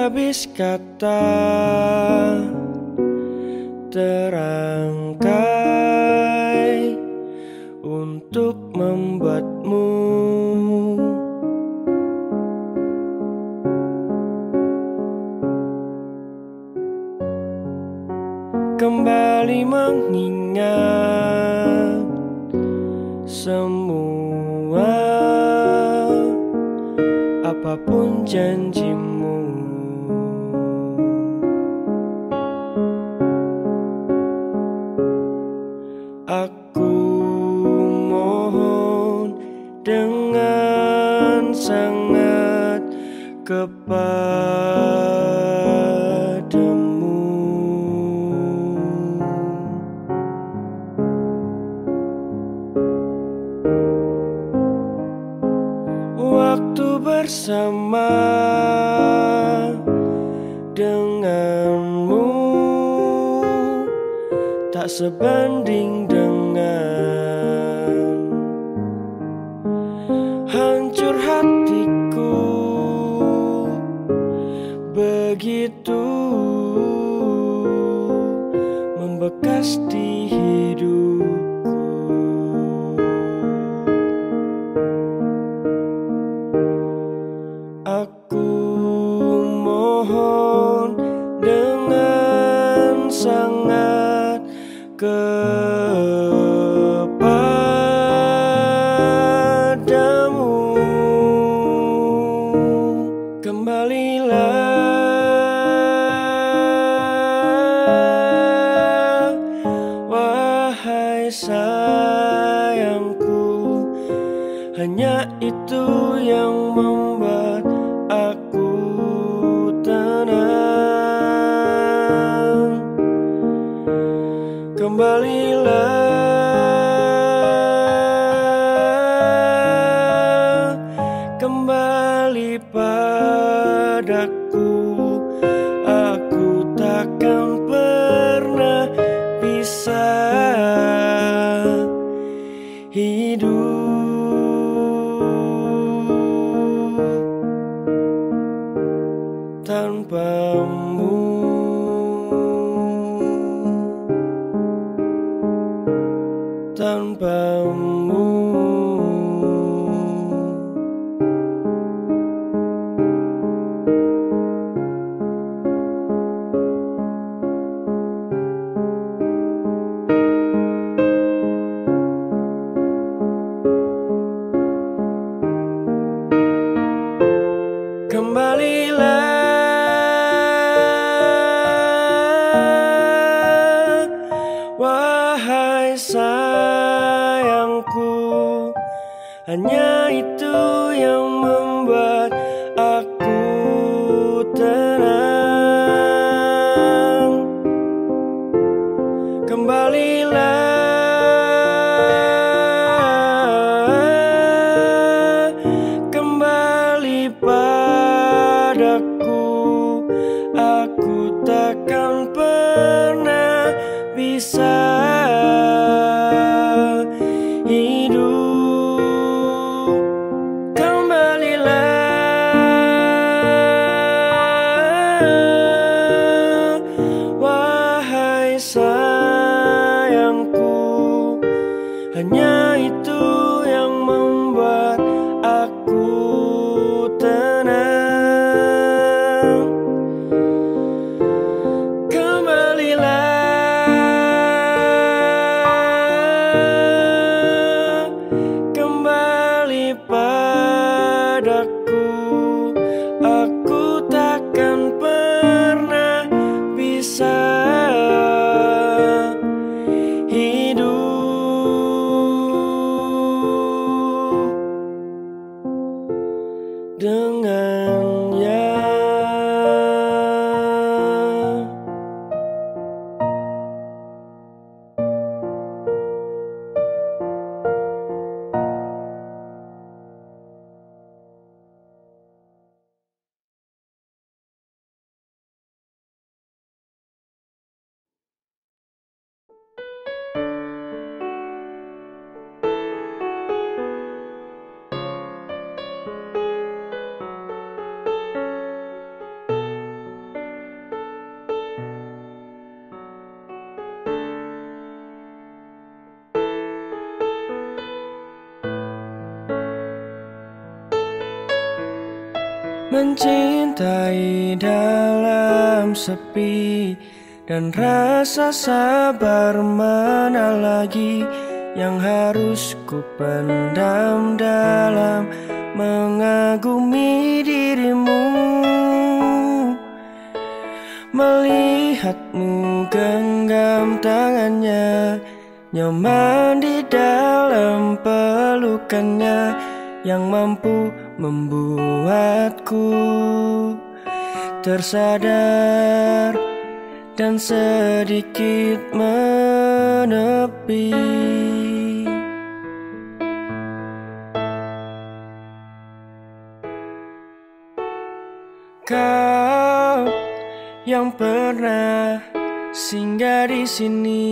habis kata terangkai untuk membuatmu kembali mengingat semua, apapun janjimu. Aku mohon dengan sangat kepadamu, waktu bersama denganmu tak sebanding dengan hancur hatiku, begitu membekas di hidupku. Aku mohon dengan sangat kepadamu, kembalilah wahai sayangku. Hanya itu yang membuat aku tenang. Kembalilah, kembali padaku. Aku takkan pernah bisa hidup tanpamu. Tanpamu. Kembalilah wahai sayangku. Hanya itu yang membuat aku tenang. Kembalilah, kembali padaku. Aku takkan pernah bisa hidup. Kembalilah mencintai dalam sepi, dan rasa sabar mana lagi yang harus ku pendam dalam mengagumi dirimu. Melihatmu genggam tangannya, nyaman di dalam pelukannya, yang mampu membuatku tersadar dan sedikit menepi. Kau yang pernah singgah di sini,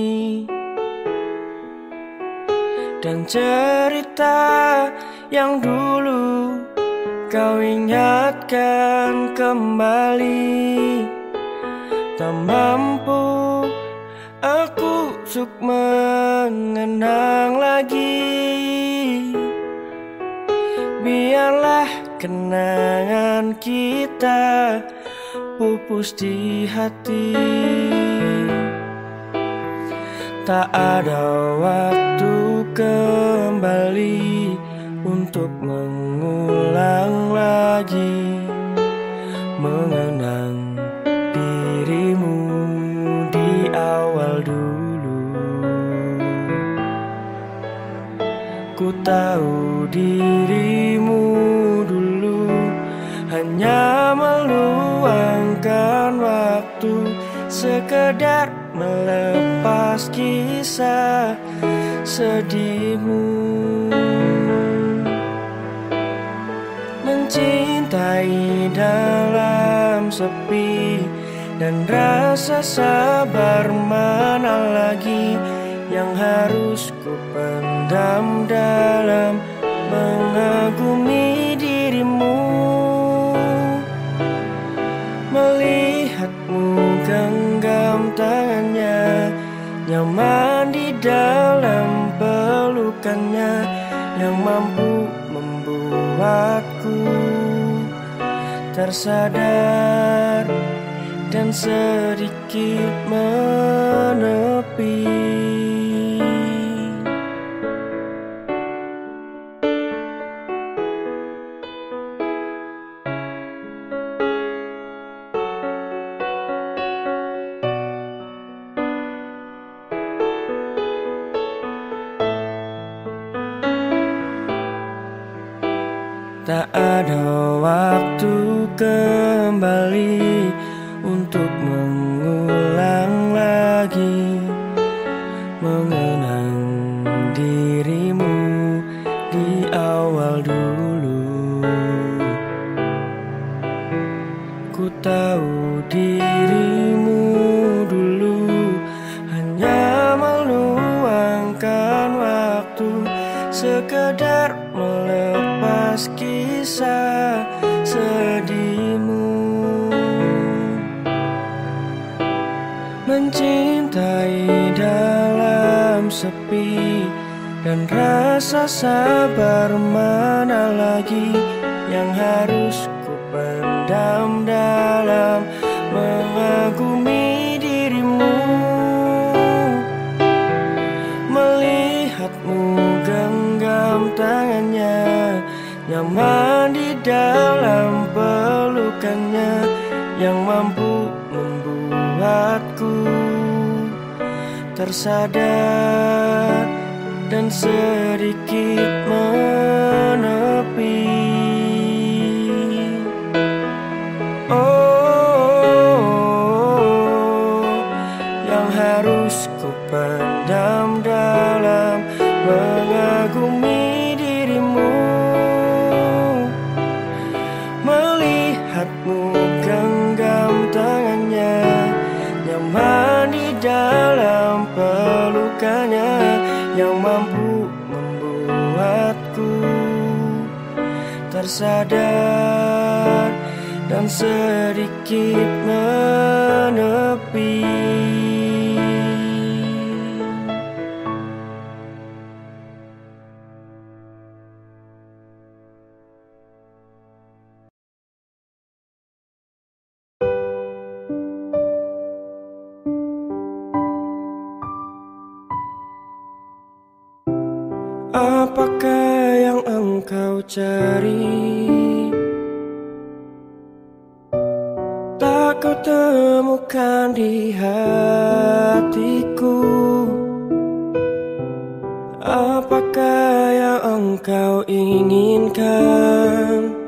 dan cerita yang dulu kau ingatkan kembali. Tak mampu aku untuk mengenang lagi. Biarlah kenangan kita pupus di hati. Tak ada waktu kembali untuk mengulang lagi mengenang dirimu di awal dulu. Ku tahu dirimu dulu hanya meluangkan waktu sekedar melepas kisah sedihmu. Mencintai dalam sepi, dan rasa sabar mana lagi yang harus ku pendam dalam mengagumi dirimu. Melihatmu genggam tangannya, nyaman di dalam pelukannya, yang mampu membuatku tersadar dan sedikit menepi. Tak ada waktu kembali untuk mengulang lagi mengenang dirimu di awal dulu. Ku tahu dirimu dulu hanya meluangkan waktu sekedar melepas kisah sedihmu. Mencintai dalam sepi, dan rasa sabar mana lagi yang harus ku pendam dalam mengagumi dirimu. Melihatmu genggam tangannya, nyaman di dalam pelukannya, yang mampu membuatku tersadar dan sedikit menepi. Oh, yang harus ku pendam dalam mengagumi dirimu. Melihatmu genggam tangannya, nyaman di dalam pelukannya, yang mampu membuatku tersadar dan sedikit menepi. cari, tak kau temukan di hatiku. Apakah yang engkau inginkan?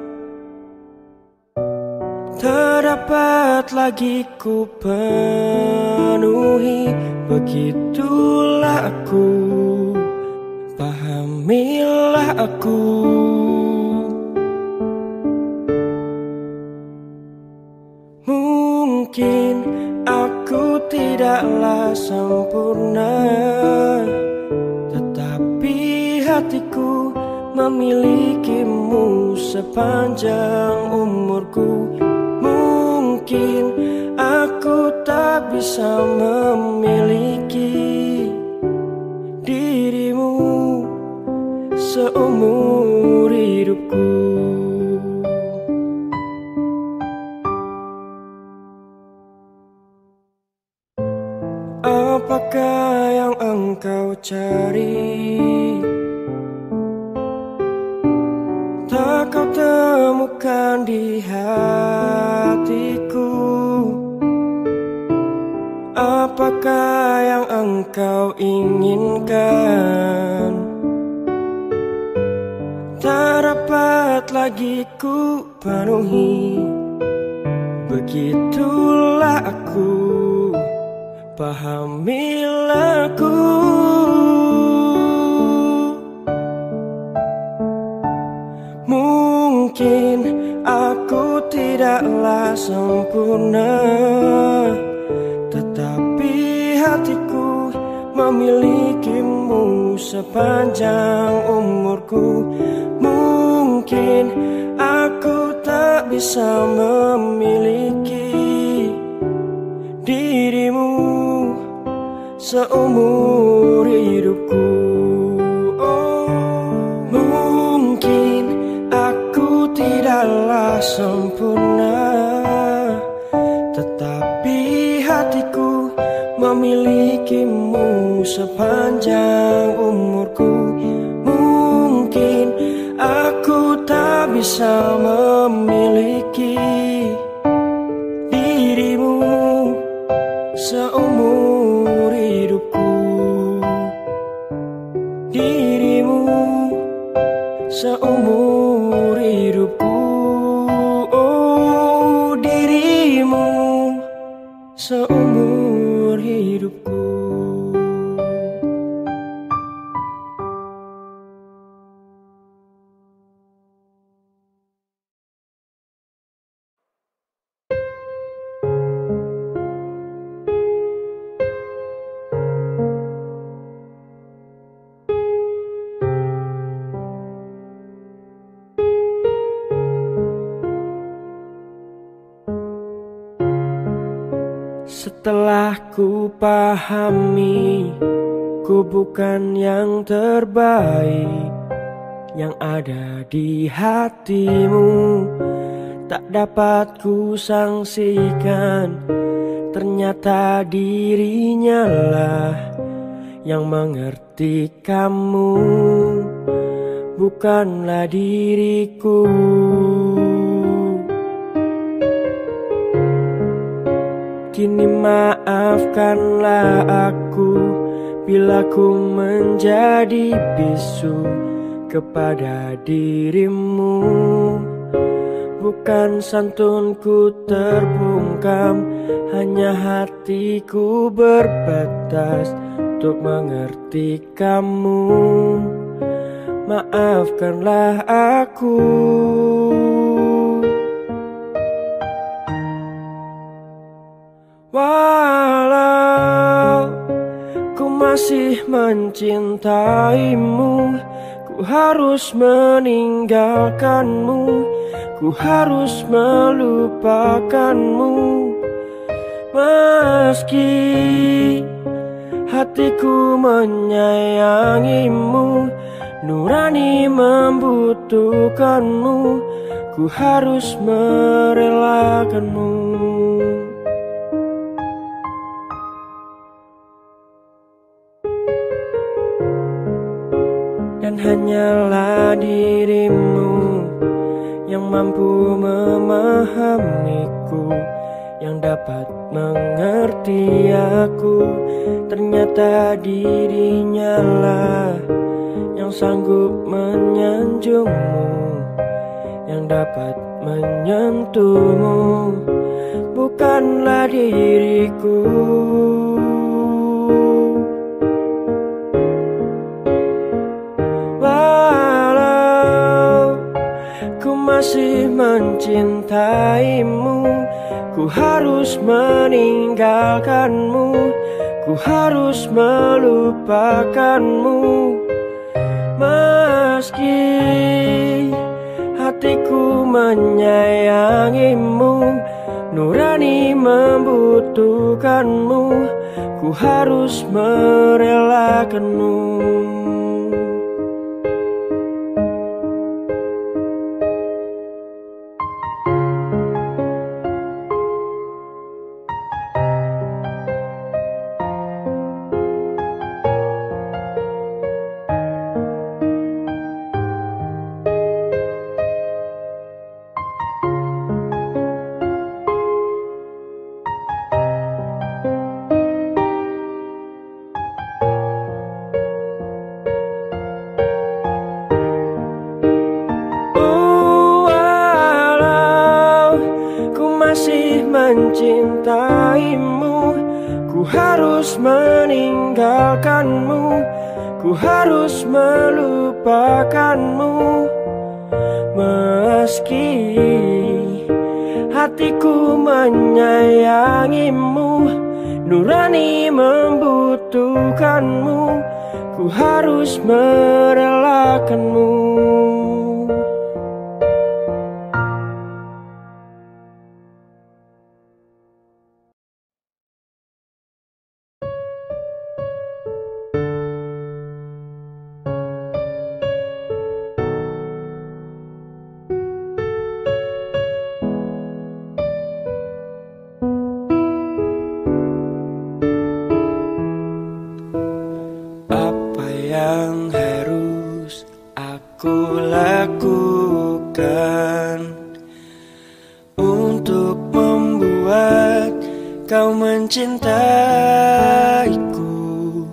Tak dapat lagi ku penuhi, begitulah aku, pahamilah aku. Mungkin aku tidaklah sempurna, tetapi hatiku memilikimu sepanjang umurku. Mungkin aku tak bisa memiliki dirimu seumur hidupku. Apakah yang engkau cari? Tak kau temukan di hatiku. Apakah yang engkau inginkan? Tak dapat lagi ku penuhi, begitulah aku, pahamilah aku. Mungkin aku tidaklah sempurna, tetapi hatiku memilikimu sepanjang umurku. Mungkin aku tak bisa memiliki dirimu seumur hidupku. Mungkin aku tidaklah sempurna, tetapi hatiku memilikimu sepanjang umurku. Mungkin aku tak bisa memiliki dirimu seumur hidupku. Dirimu seumur hidupku. Oh, dirimu seumur hidupku. Setelah ku pahami, ku bukan yang terbaik yang ada di hatimu. Tak dapat ku sangsikan, ternyata dirinya lah yang mengerti kamu, bukanlah diriku. Kini maafkanlah aku bila ku menjadi bisu kepada dirimu. Bukan santunku terbungkam, hanya hatiku berbatas untuk mengerti kamu. Maafkanlah aku. Walau ku masih mencintaimu, ku harus meninggalkanmu, ku harus melupakanmu. Meski hatiku menyayangimu, nurani membutuhkanmu, ku harus merelakanmu. Dan hanyalah dirimu yang mampu memahamiku, yang dapat mengerti aku. Ternyata dirinya lah yang sanggup menyanjungmu, yang dapat menyentuhmu, bukanlah diriku. Walau ku masih mencintaimu, ku harus meninggalkanmu, ku harus melupakanmu. Meski hatiku menyayangimu, nurani membutuhkanmu, ku harus merelakanmu. Masih mencintaimu, ku harus meninggalkanmu, ku harus melupakanmu. Meski hatiku menyayangimu, nurani membutuhkanmu, ku harus merelakanmu. Yang harus aku lakukan untuk membuat kau mencintaiku?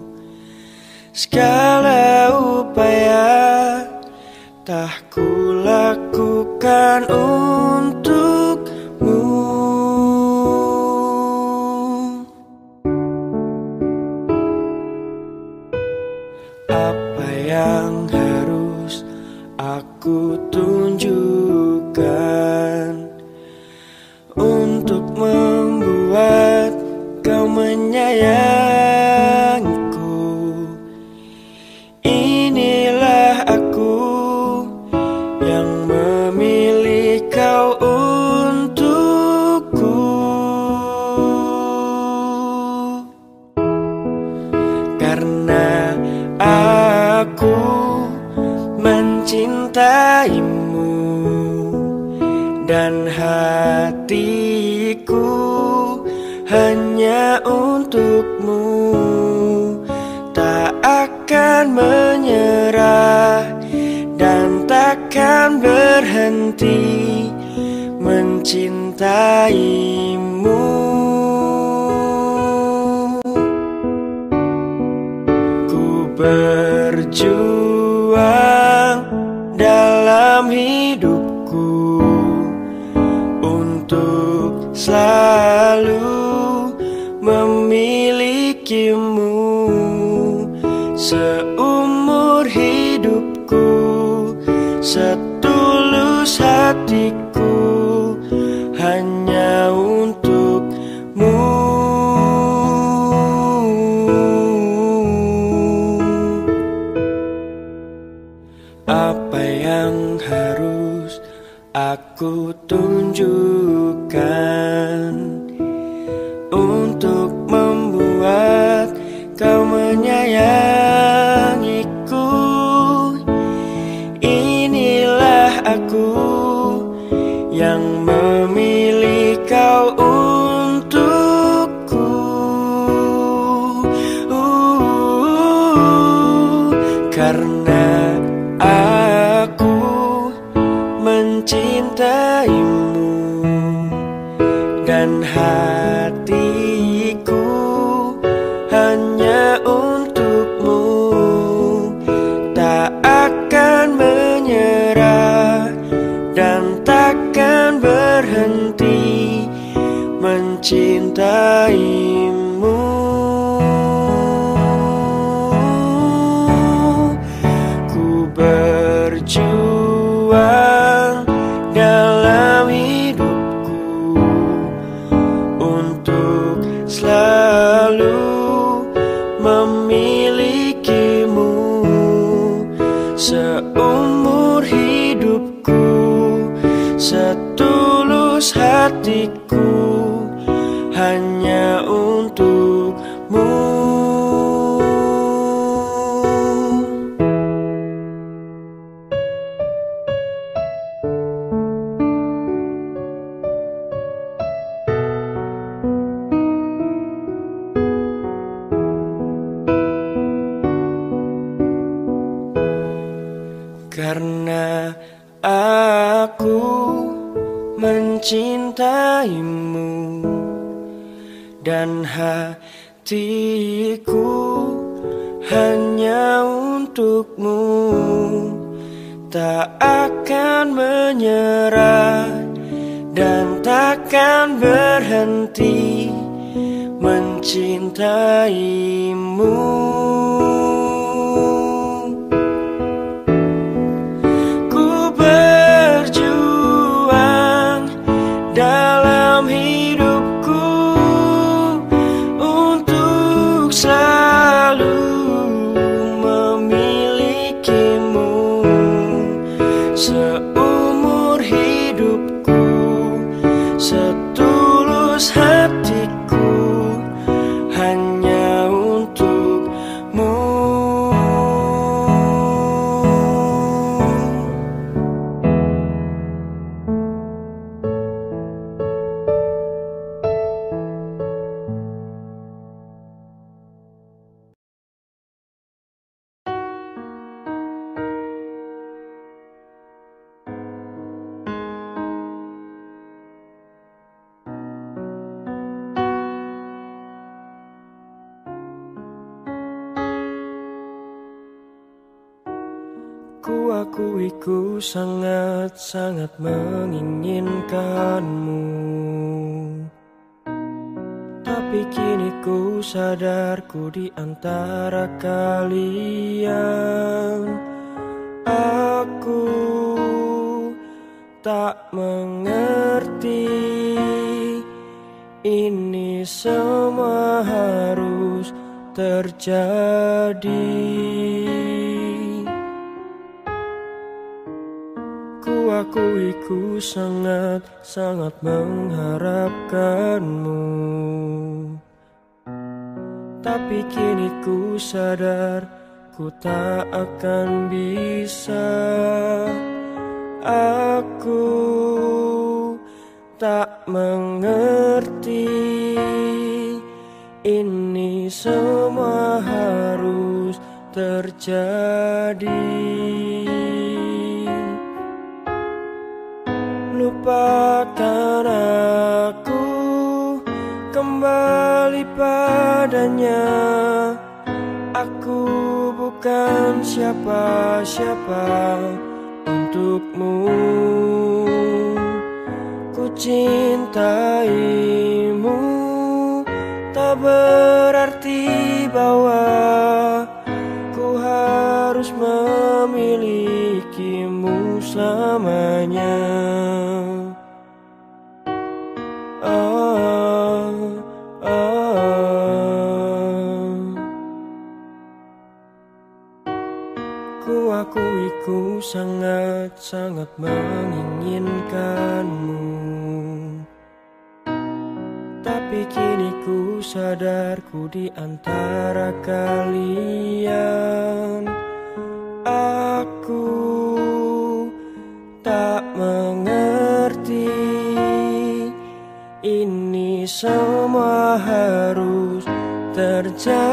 Segala upaya tak ku lakukan untukmu. Apa yang harus aku tunjukkan untuk membuat kau menyayangiku? Inilah aku yang memilih kau untukku. Karena aku mencintaimu dan hatiku hanya untukmu, tak akan menyerah dan takkan berhenti mencintaimu. Berjuang dalam hidupku untuk selalu memilikimu. Seumur hidupku, setulus hatiku hanya untukmu. Apa yang harus aku tunjukkan untuk membuat kau menyayangiku? Inilah aku yang memilih kau untukku. Karena mencintaimu, dan hatiku hanya untukmu. Tak akan menyerah dan takkan berhenti mencintaimu. Ku berjuang dalam hidupku untuk selalu memilikimu. Seumur hidupku, setulus hatiku, hanya untukmu. Karena aku mencintaimu, dan hatiku hanya untukmu. Tak akan menyerah dan takkan berhenti mencintaimu. Dalam hidupku untuk selalu memilikimu. Seumur hidupku, setulus hatiku, hanya untukmu. Ku akui ku sangat-sangat menginginkanmu, tapi kini ku sadar ku di antara kalian. Aku tak mengerti ini semua harus terjadi. Ku akui ku sangat-sangat mengharapkanmu, tapi kini ku sadar ku tak akan bisa. Aku tak mengerti ini semua harus terjadi. Lupakan aku, kembali padanya. Aku bukan siapa-siapa untukmu. Ku cintaimu, tak berarti bahwa ku harus memilikimu selamanya. Ku akui ku sangat-sangat menginginkanmu, tapi kini ku sadar ku di antara kalian. Aku tak mengerti ini semua harus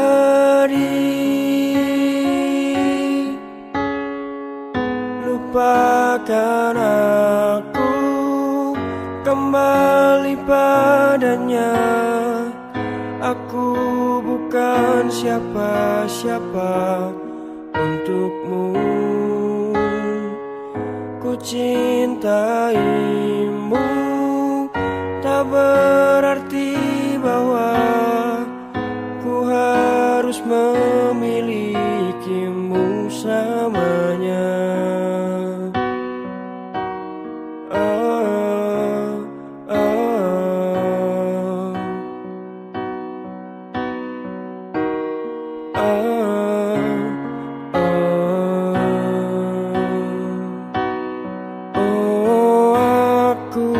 terjadi. Lupa lupakan aku, kembali padanya. Aku bukan siapa-siapa untukmu. Ku cintaimu, tak berarti bahwa ku harus memilikimu selamanya. Aku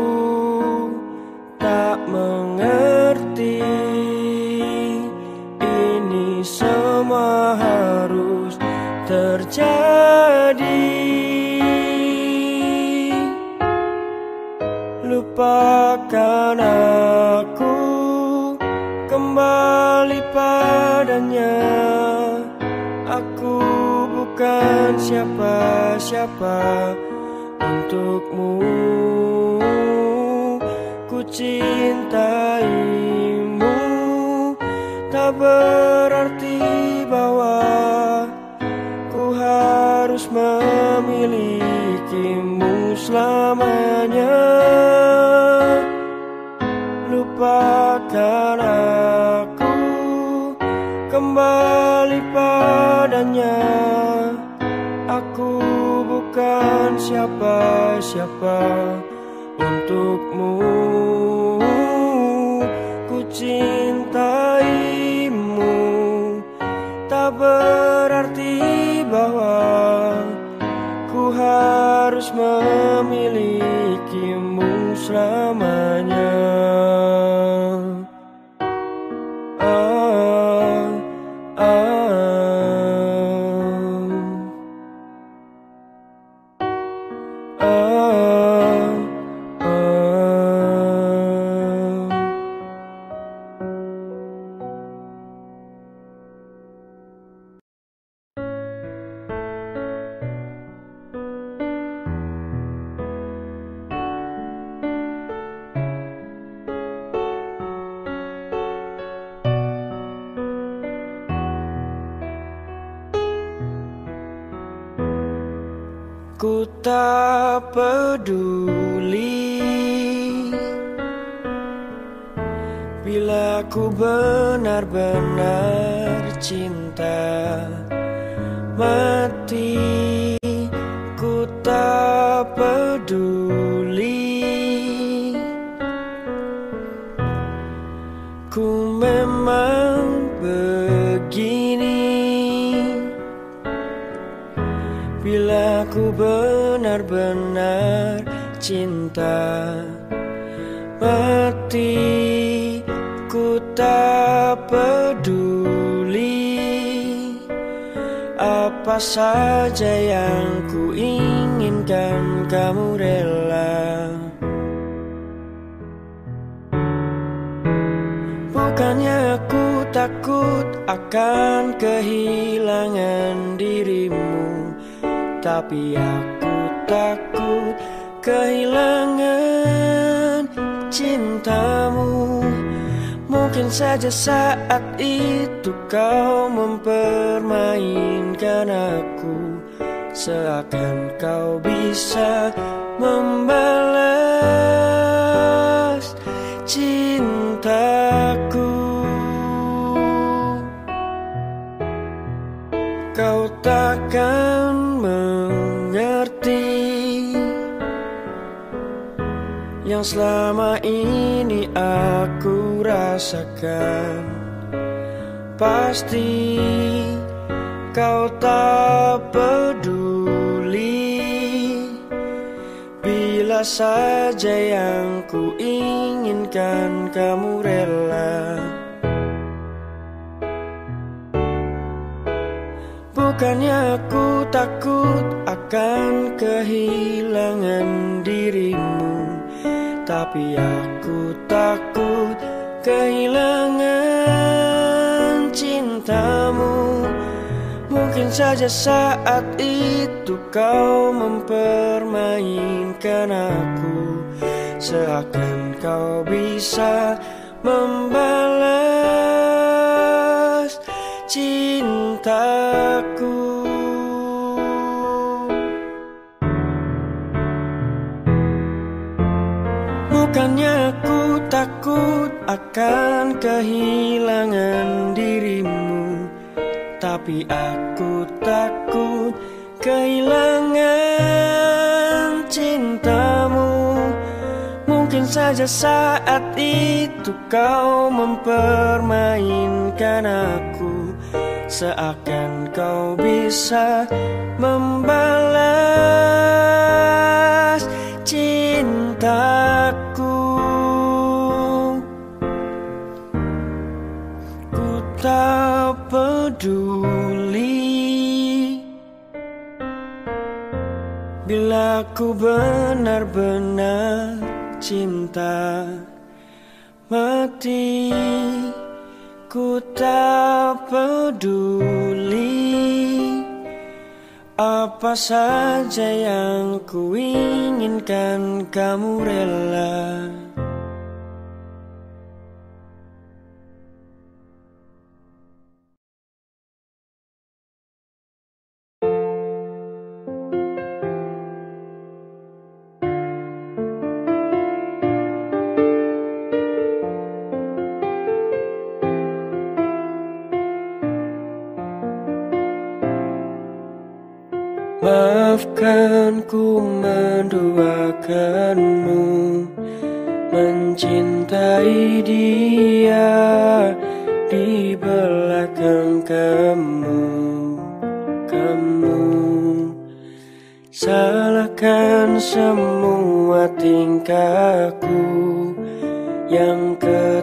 tak mengerti ini semua harus terjadi. Lupakan aku, kembali padanya. Aku bukan siapa-siapa untukmu. Ku cintaimu, tak berarti bahwa ku harus memilikimu selamanya. Lupakan aku, kembali padanya. Aku bukan siapa-siapa untukmu. Ku cintaimu, tak berarti bahwa ku harus memilikimu selamanya. Ku tak peduli bila ku benar-benar cinta mati. Ku tak peduli, ku memang begini. Bila ku benar-benar cinta mati, ku tak peduli apa saja yang ku inginkan, kamu rela. Bukannya aku takut akan kehilangan dirimu, tapi aku takut kehilangan cintamu. Mungkin saja saat itu kau mempermainkan aku, seakan kau bisa membalas cintaku. Kau takkan mengerti yang selama ini aku rasakan. Pasti kau tak peduli bila saja yang ku inginkan, kamu rela. Bukannya aku takut akan kehilangan dirimu, tapi aku takut kehilangan cintamu. Mungkin Mungkin saja saat itu kau mempermainkan aku, seakan kau bisa membalas cintaku. Bukannya aku takut akan kehilangan dirimu, tapi aku takut kehilangan cintamu. Mungkin saja saat itu kau mempermainkan aku, seakan kau bisa membalas cintaku. Ku tak peduli bila ku benar-benar cinta mati. Ku tak peduli apa saja yang ku inginkan, kamu rela. Maafkan ku menduakanmu, mencintai dia di belakang kamu. Salahkan semua tingkahku yang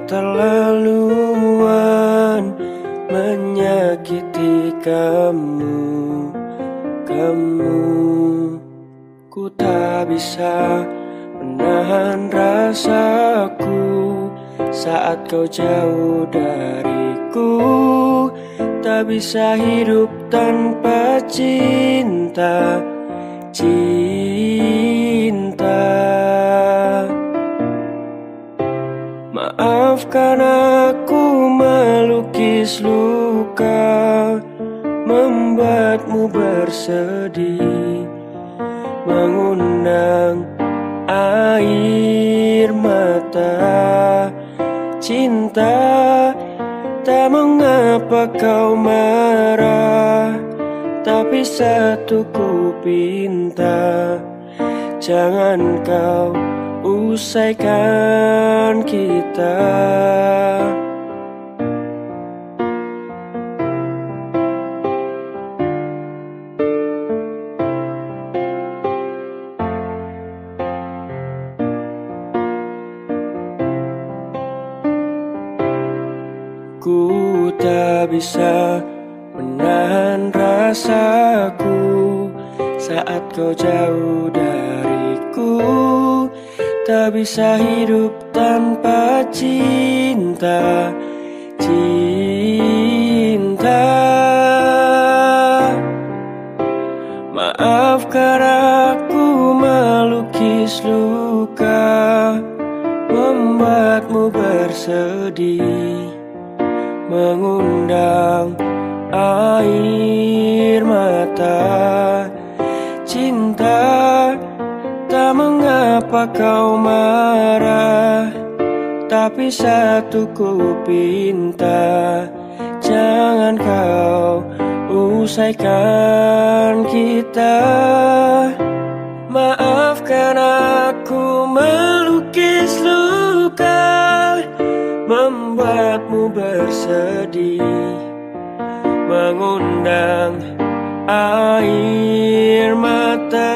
keterlaluan menyakiti kamu. Ku tak bisa menahan rasaku saat kau jauh dariku. Tak bisa hidup tanpa cinta. Maafkan aku melukis luka, membuatmu bersedih, mengundang air mata. Cinta, tak mengapa kau marah, tapi satu ku pinta, jangan kau usaikan kita. Ku tak bisa menahan rasaku saat kau jauh dariku. Tak bisa hidup tanpa cinta. Maafkan aku melukis luka, membuatmu bersedih, mengundang air mata. Cinta, tak mengapa kau marah, tapi satu ku pinta, jangan kau usaikan kita. Maafkan aku melukis luka, membuatmu bersedih, mengundang air mata.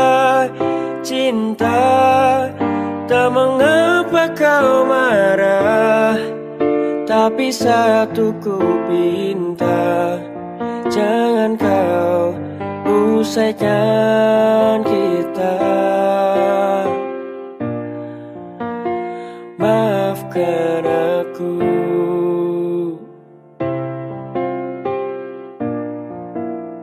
Cinta, tak mengapa kau marah, tapi satu ku pinta, jangan kau usaikan kita. Maafkan aku.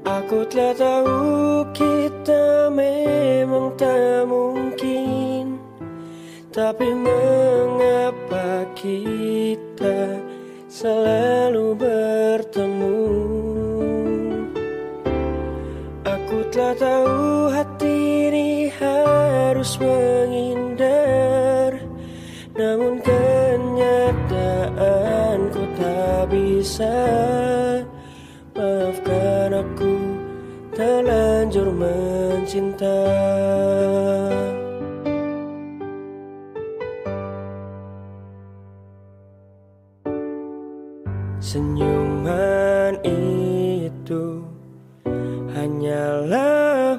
Aku telah tahu kita memang tak mungkin, tapi mengapa kita selalu bertemu? Aku telah tahu hati ini harus menghindar, namun kenyataan ku tak bisa. Maafkan aku terlanjur mencinta. Senyuman itu hanyalah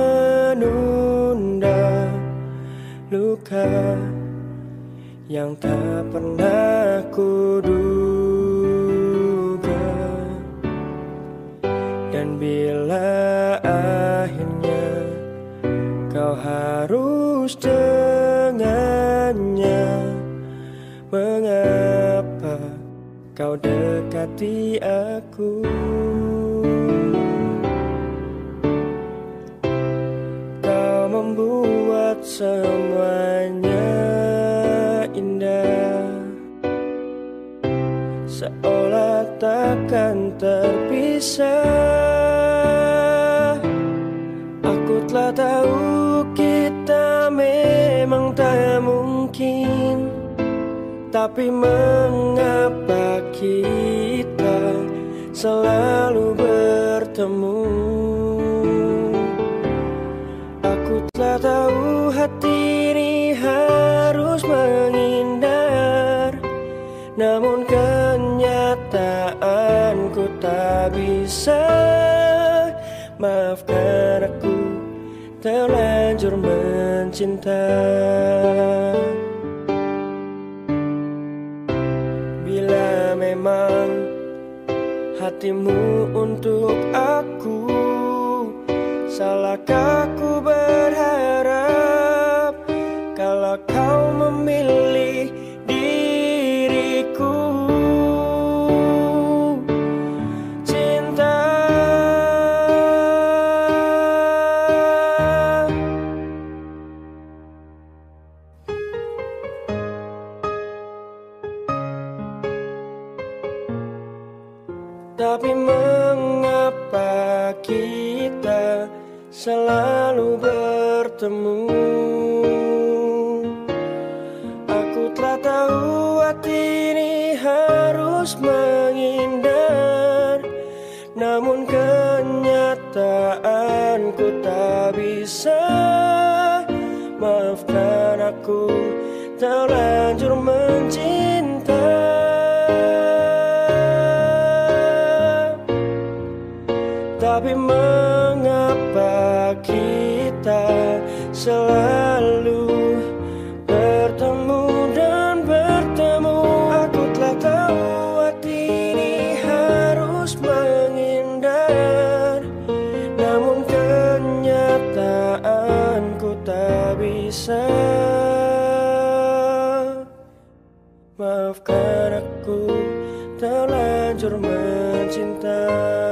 menunda luka yang tak pernah kuduga. Dan bila akhirnya kau harus dengannya, mengapa kau dekati aku? Kau membuat semuanya indah, seolah takkan terpisah. Aku telah tahu kita memang tak mungkin, tapi mengapa kita selalu bertemu? Aku telah tahu hati ini harus menghindar, namun kenyataan ku tak bisa. Maafkan aku terlanjur mencinta. Bila memang hatimu untuk aku, salahkah ku berharap kalau kau memilih diriku? Cinta, tapi mengapa kita selalu bertemu? Aku telah tahu hati ini harus menghindar, namun kenyataan ku tak bisa. Maafkan aku terlanjur mencinta. Tapi mengapa kita selalu bertemu dan bertemu? Aku telah tahu hati ini harus menghindar, namun kenyataan ku tak bisa. Maafkan aku terlanjur mencinta.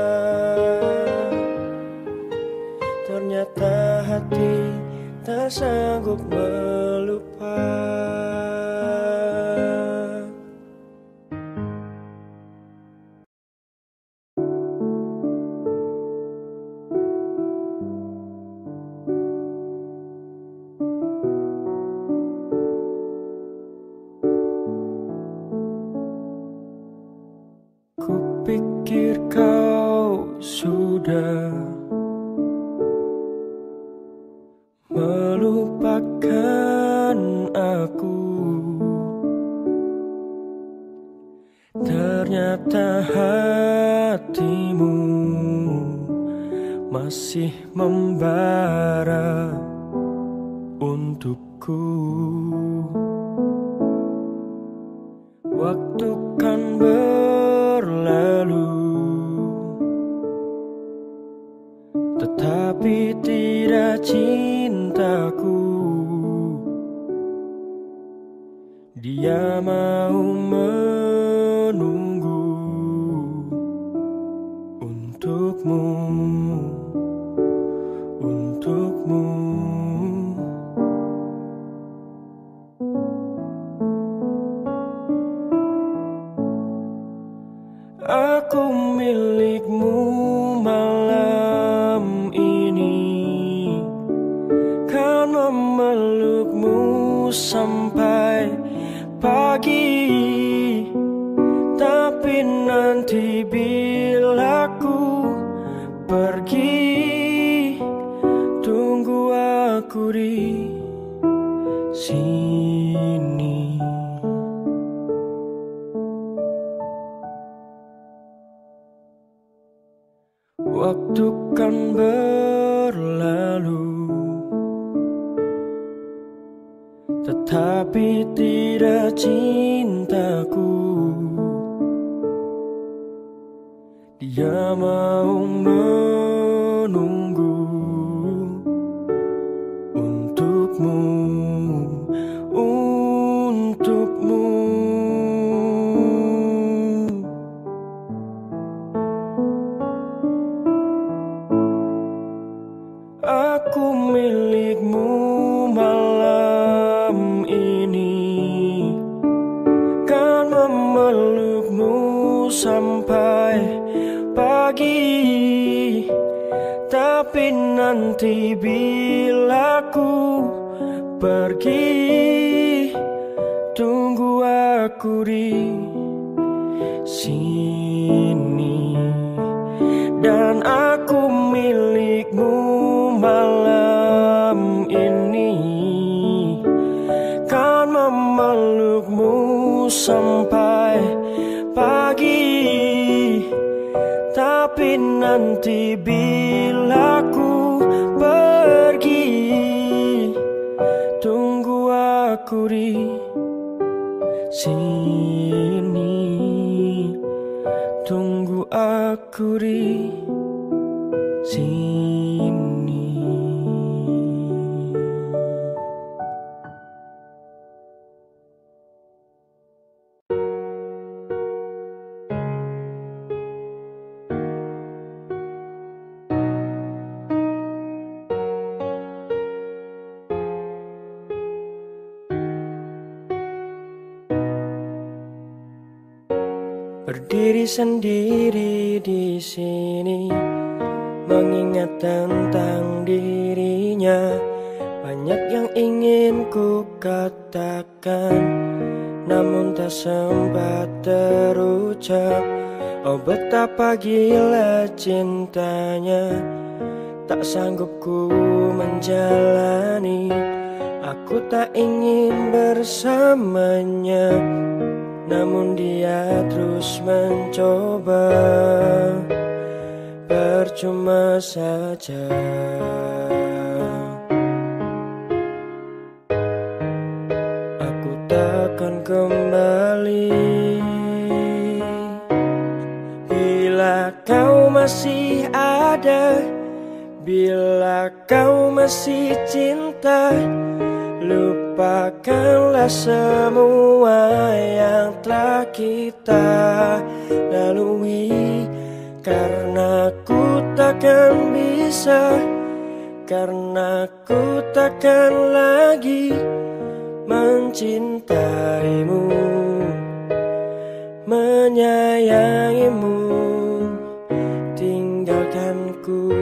Ternyata hati tak sanggup melupa. Kupikir kau sudah melupakan aku, ternyata hatimu masih membara untukku. Waktu kan berlalu, tetapi tidak cintaku. Dia mau menunggu untukmu. untukmu. Aku milikmu malam ini, kan memelukmu sampai pagi. Tapi nanti bila ku pergi, tunggu aku di sini. Waktu kan berlalu, tetapi tidak cintaku. Dia mau menunggu untukmu, untukmu. Aku milikmu malam ini, kan memelukmu sampai pagi. Tapi nanti bila ku pergi, tunggu aku di sini. Dan aku milikmu malam ini, kan memelukmu sampai pagi. Tapi nanti bila ku pergi, tunggu aku di sini. Tunggu aku di sini. Berdiri sendiri di sini, mengingat tentang dirinya. Banyak yang ingin ku katakan, namun tak sempat terucap. Oh betapa gila cintanya, tak sanggup ku menjalani. Aku tak ingin bersamanya, namun dia terus mencoba. Percuma saja. Aku takkan kembali bila kau masih ada, bila kau masih cinta. Lupakanlah semua yang telah kita lalui, karena ku takkan bisa, karena ku takkan lagi mencintaimu, menyayangimu. Tinggalkanku.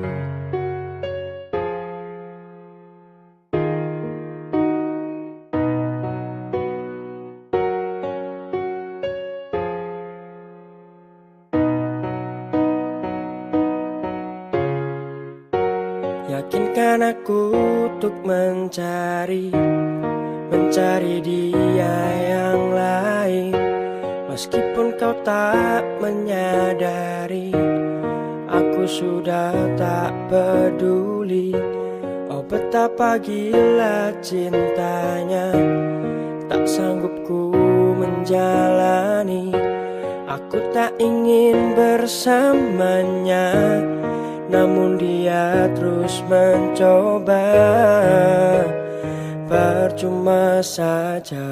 Yakinkan aku untuk mencari dia yang lain. Meskipun kau tak menyadari, aku sudah tak peduli. Oh betapa gila cintanya, tak sanggup ku menjalani. Aku tak ingin bersamanya, namun dia terus mencoba. Percuma saja.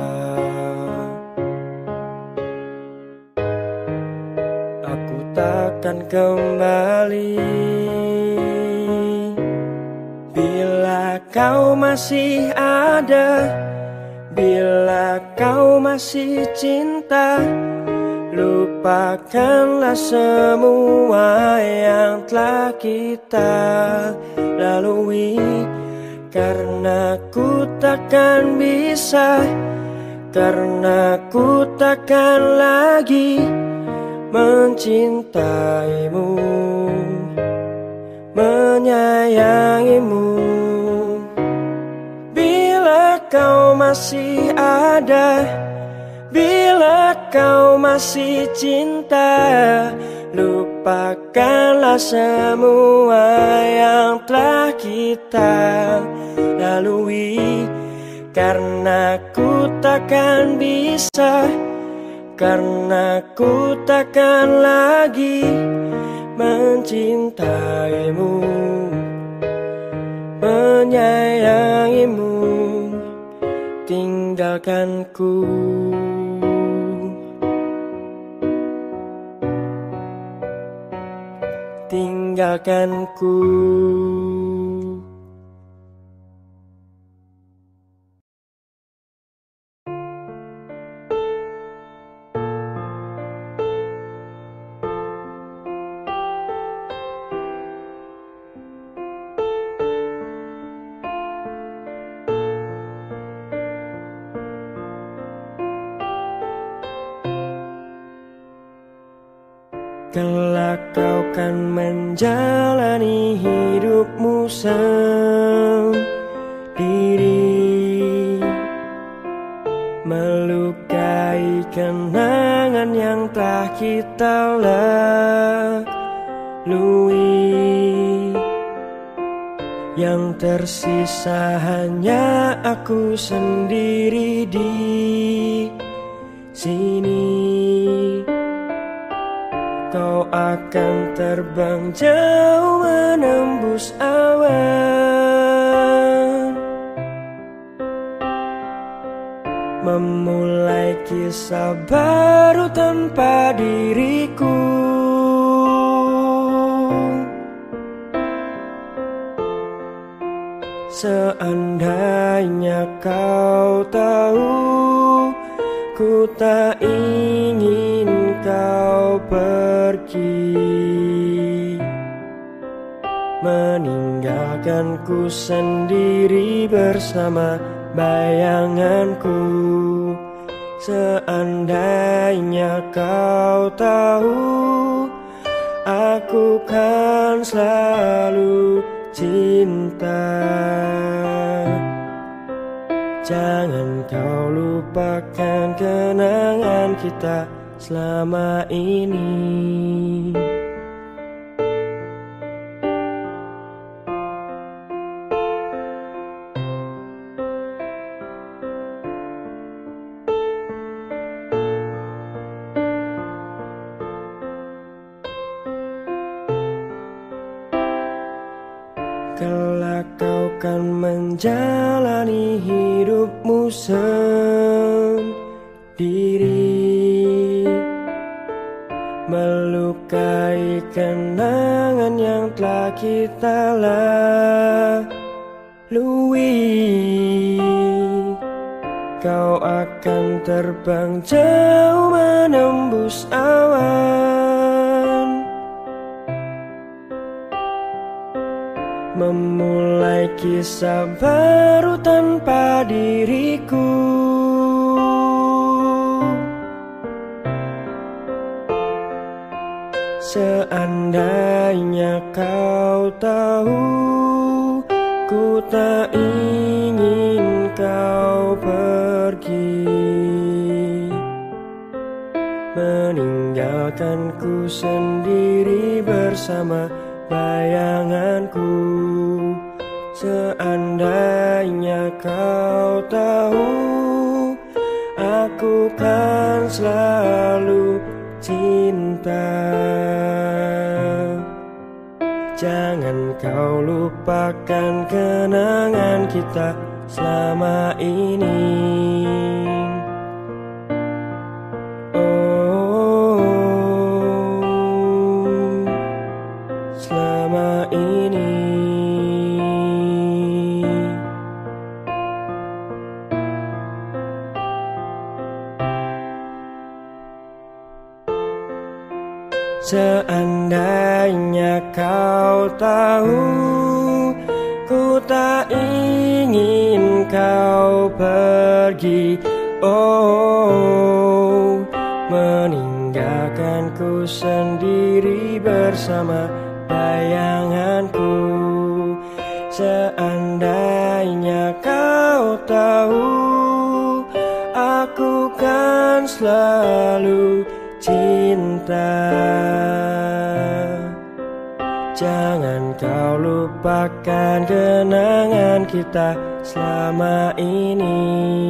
Aku tak akan kembali bila kau masih ada, bila kau masih cinta. Lupakanlah semua yang telah kita lalui, karena ku takkan bisa, karena ku takkan lagi mencintaimu, menyayangimu. Bila kau masih ada, bila kau masih cinta, lupakanlah semua yang telah kita lalui, karena ku takkan bisa, karena ku takkan lagi mencintaimu, menyayangimu. Tinggalkan ku, tinggalkan ku. Kelak kau kan menjalani hidupmu sendiri, melukai kenangan yang telah kita lalui. Yang tersisa hanya aku sendiri di sini. Kau akan terbang jauh menembus awan, memulai kisah baru tanpa diriku. Seandainya kau tahu, ku tak ingin kau pergi, meninggalkanku sendiri bersama bayanganku. Seandainya kau tahu, aku kan selalu cinta. Jangan kau lupakan kenangan kita selama ini. Kelak kau kan menjalani hidupmu sendiri, melukai kenangan yang telah kita lalui. Kau akan terbang jauh menembus awan, memulai kisah baru tanpa diriku. Seandainya kau tahu, ku tak ingin kau pergi, meninggalkanku sendiri bersama bayanganku. Seandainya kau tahu, aku kan selalu cinta. Jangan kau lupakan kenangan kita selama ini. Oh, selama ini. Seandainya kau tahu, ku tak ingin kau pergi, oh, meninggalkanku sendiri bersama bayanganku. Seandainya kau tahu, aku kan selalu cinta. Jangan kau lupakan kenangan kita selama ini.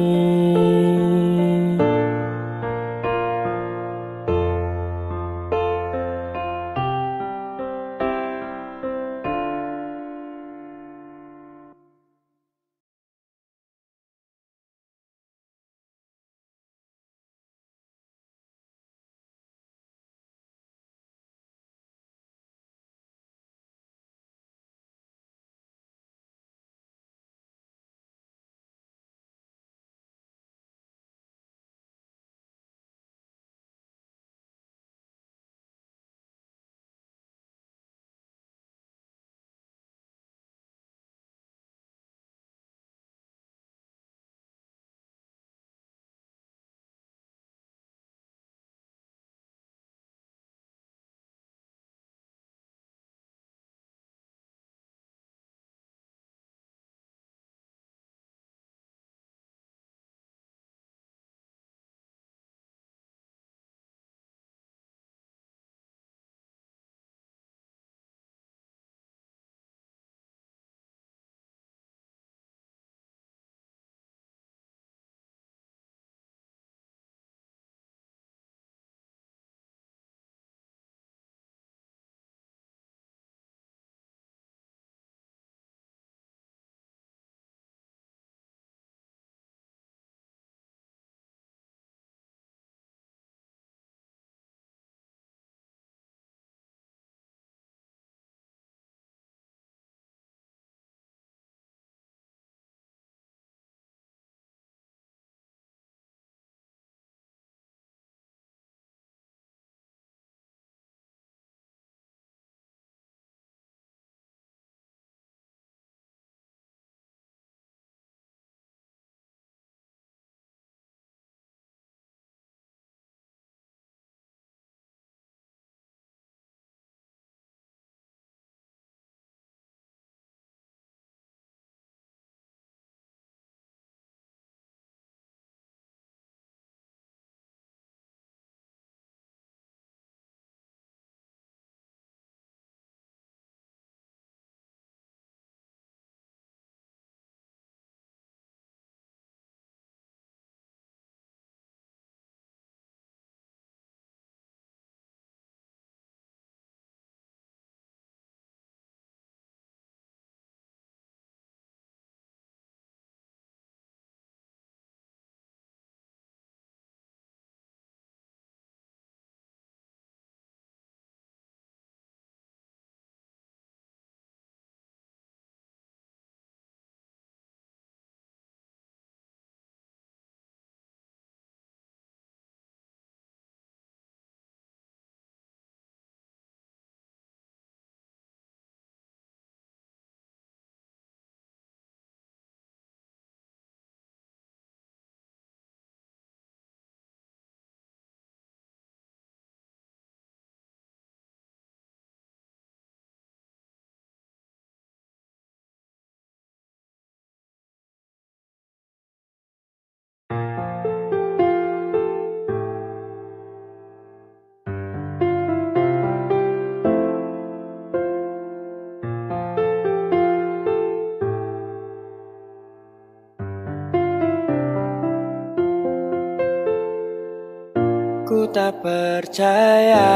Ku tak percaya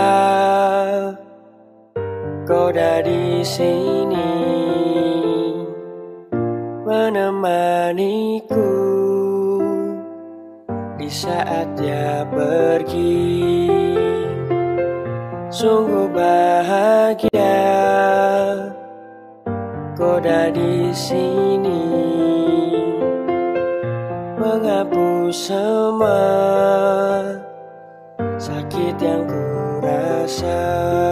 kau ada di sini menemaniku di saat dia pergi. Sungguh bahagia kau ada di sini, menghapus semua sakit yang ku rasa.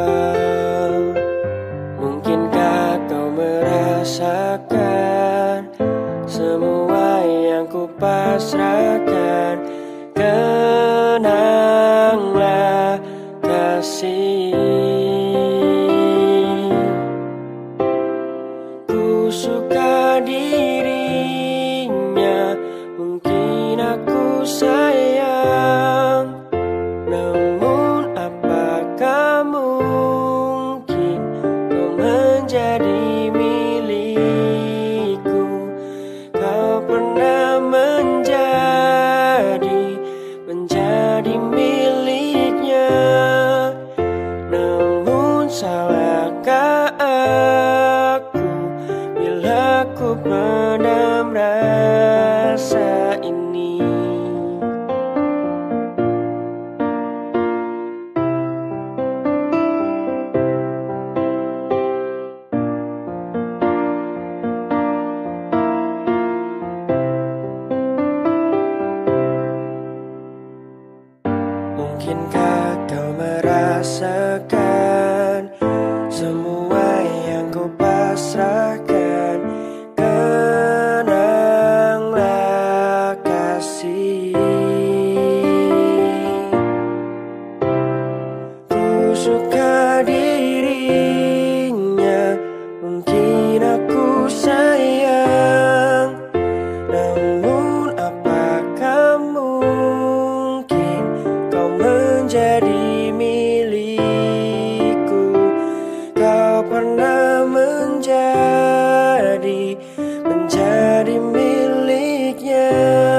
Mungkinkah kau merasakan semua yang ku pasrahkan? Kenanglah kasih, ku suka dirinya, mungkin aku sayang. Namun apakah mungkin kau menjadi milikku? Kau pernah menjadi miliknya. Namun salahkah aku bila ku pendam rasa ini? Mungkinkah kau merasakan semua yang ku pasrahkan? Kenanglah kasih, ku suka dirinya, mungkin aku sayang. Namun apakah mungkin kau menjadi milikku? Kau pernah menjadi miliknya.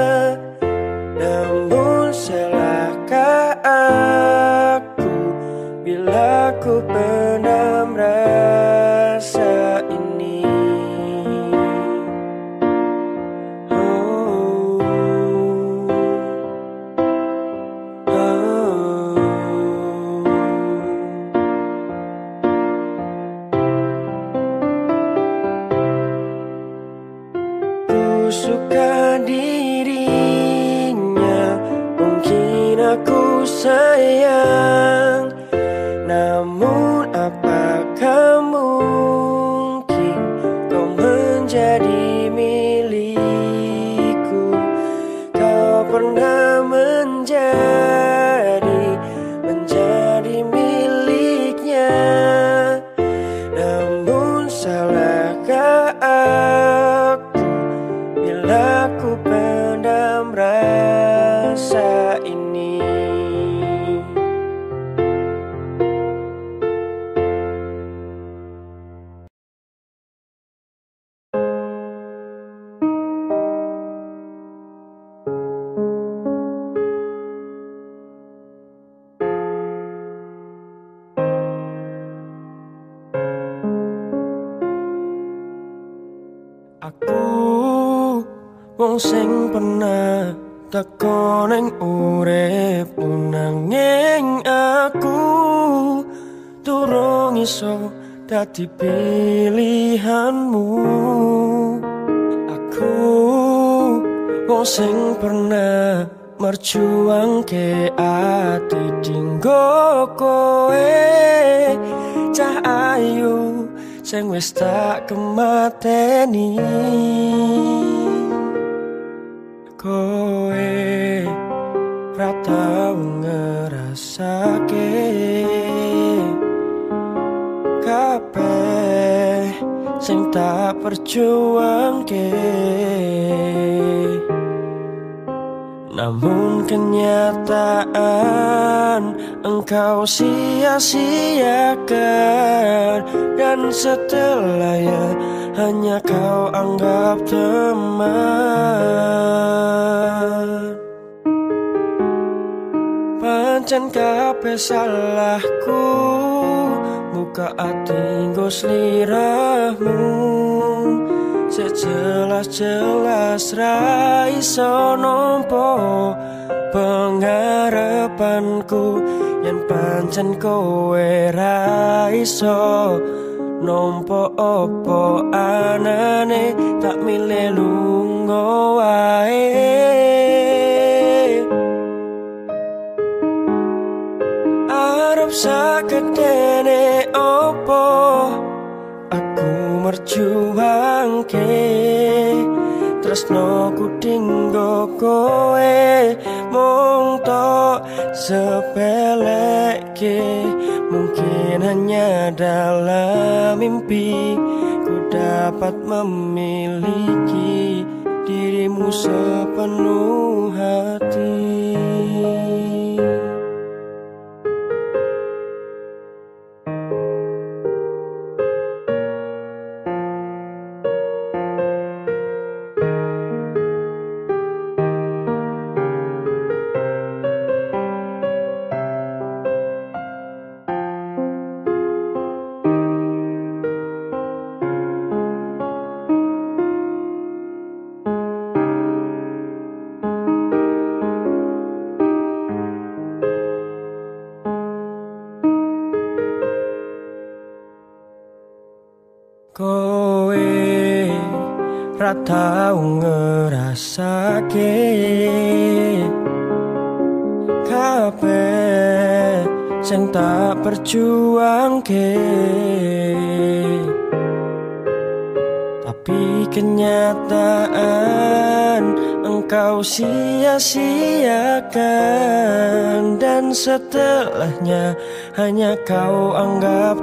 Namun salahkah aku bila ku pendam rasa ini? Ku suka dirinya, mungkin aku sayang. Namun apakah mungkin kau menjadi milikku? Kau pernah menjadi miliknya. Namun salahkah aku bila ku pendam rasa ini? Aku wong sing pernah teko ning uripmu, nanging aku durung iso dadi pilihanmu. Aku wong sing pernah merjuangke ati dinggo kowe, cah ayu sing wis tak kemateni. Kowe ra tau ngrasake kabeh sing tak perjuangke. Namun kenyataan engkau sia-siakan, dan setelahnya hanya kau anggap teman. Pancen kabeh salahku, muka ati nggo sliramu. Sejelas-jelas ra iso nampa pengarepanku, yen pancen kowe ra iso Nompo opo anane tak milih lunga wae. Arep saketene opo aku merjuangke, tresnoku dinggo kowe mung tok sepeleke. Mungkin hanya dalam mimpi ku dapat memiliki dirimu sepenuh hati. Kowe ra tau ngerasake kabeh sing tak perjuangke, tapi kenyataan engkau sia-siakan, dan setelahnya hanya kau anggap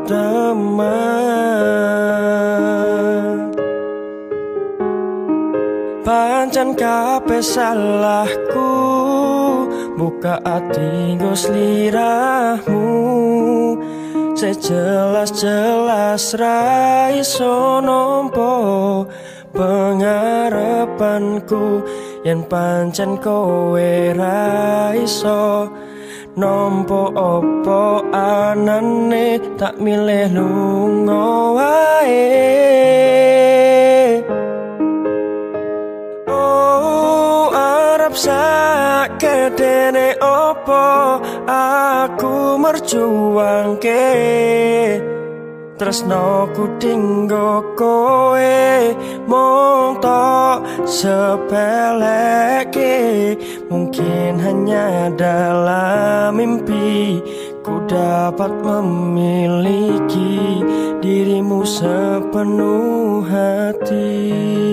teman. Pancen kabeh salahku, buka ati nggo sliramu. Sejelas-jelas ra iso nampa pengarepanku, yen pancen kowe ra iso nampa apa anane tak milih lunga wae. Oh, arep saketene apa aku merjuangke, tresnoku dinggo kowe mung tok sepeleke. Mungkin hanya dalam mimpi ku dapat memiliki dirimu sepenuh hati.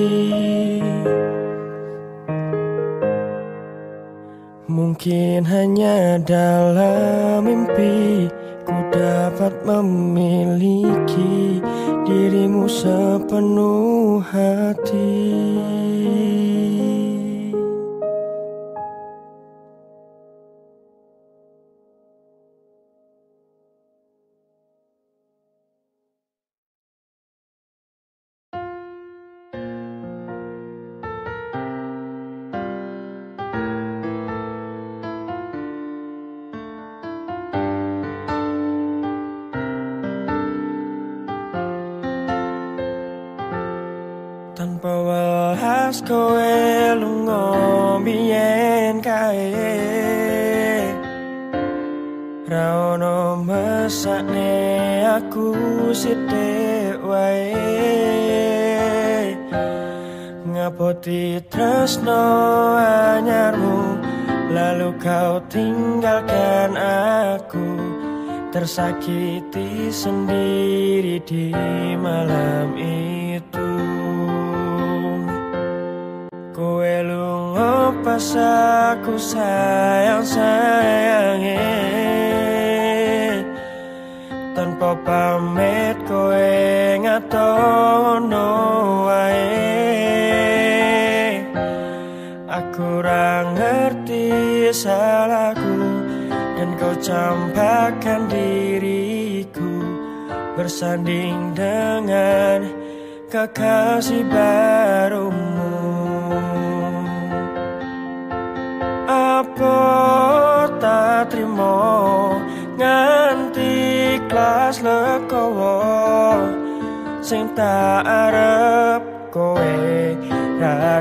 Mungkin hanya dalam mimpi ku dapat memiliki dirimu sepenuh hati. Tanpa welas kowe lunga biyen kae, ra ono mesakne aku sithik wae. Ngapoti tresno anyarmu, lalu kau tinggalkan aku, tersakiti sendiri di malam itu. Kowe lunga pas aku sayang-sayange, tanpa pamit kowe ngatono wae. Aku ra ngerti salahku, dan kau campakkan diriku bersanding dengan kekasih barumu. Apa tak trimo nganti kelas lekowo, sing tak arep kowe ra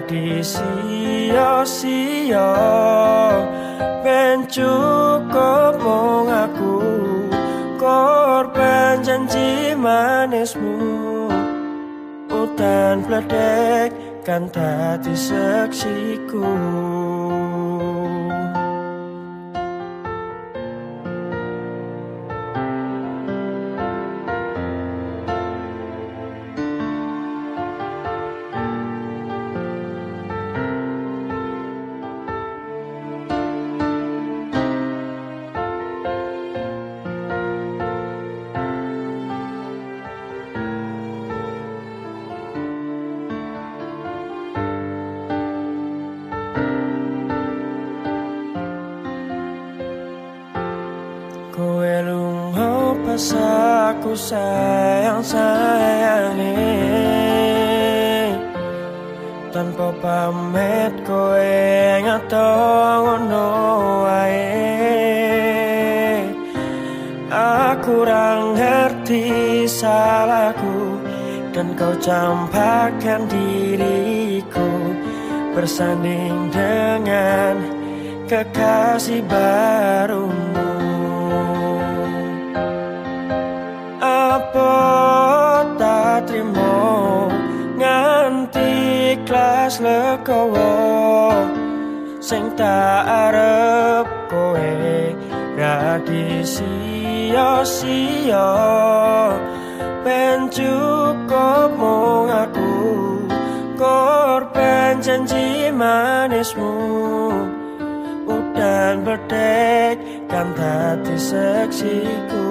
disia-sia. Ben cukup mung aku korban janji manismu. Udan bledek kan dadi seksiku. Kowe lunga pas aku sayang-sayange, tanpa pamit kowe ngato ngono wae. Aku ora ngerti salahku dan kau campakkan diriku bersanding dengan kekasih barumu. Apa tak trimo nganti ikhlas legowo, sing tak arep kowe ra disia-sia. Ben cukup mung aku korban janji manismu. Udan bledek kan dadi seksiku.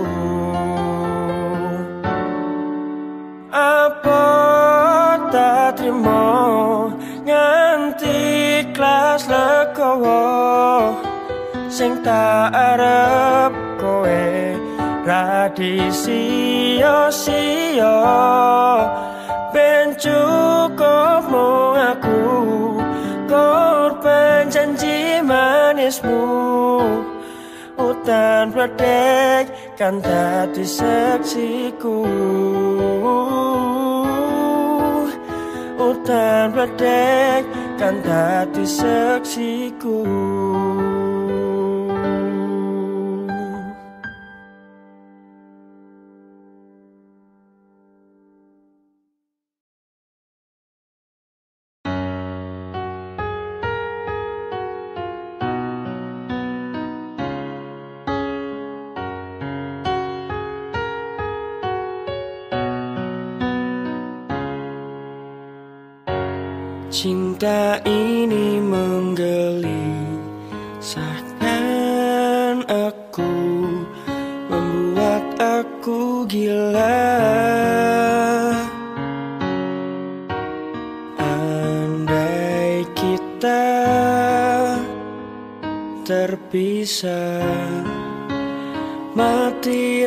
Apa tak trimo nganti ikhlas legowo, sing tak arep kowe ra disia-sia. Ben cukup mung aku korban janji manismu. Udan bledek kan dadi seksiku. Udan bledek kan dadi seksiku. Cinta ini menggelisahkan aku, membuat aku gila. Andai kita terpisah, mati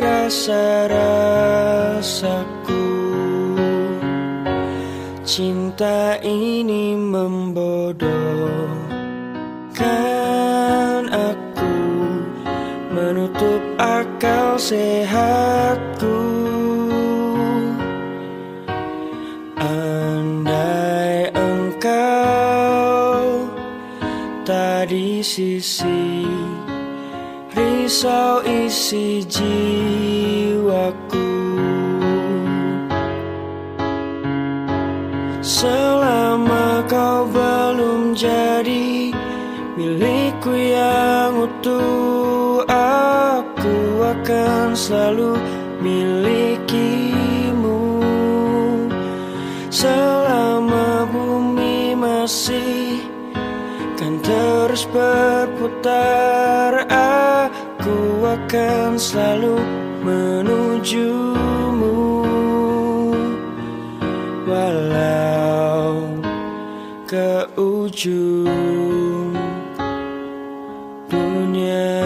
rasa-rasaku. Cinta ini membodohkan aku, menutup akal sehatku. Andai engkau tak di sisi, risau isi jiwaku. Selama kau belum jadi milikku yang utuh, aku akan selalu milikimu. Selama bumi masih kan terus berputar, aku akan selalu menujumu. Walau ke ujung dunia.